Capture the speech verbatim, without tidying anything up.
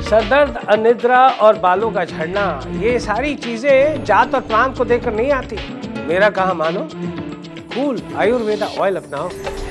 सरदर्द, अनिद्रा और बालों का झड़ना, ये सारी चीजें जात और प्रांत को देखकर नहीं आती। मेरा कहा मानो, कूल आयुर्वेदा ऑयल अपनाओ।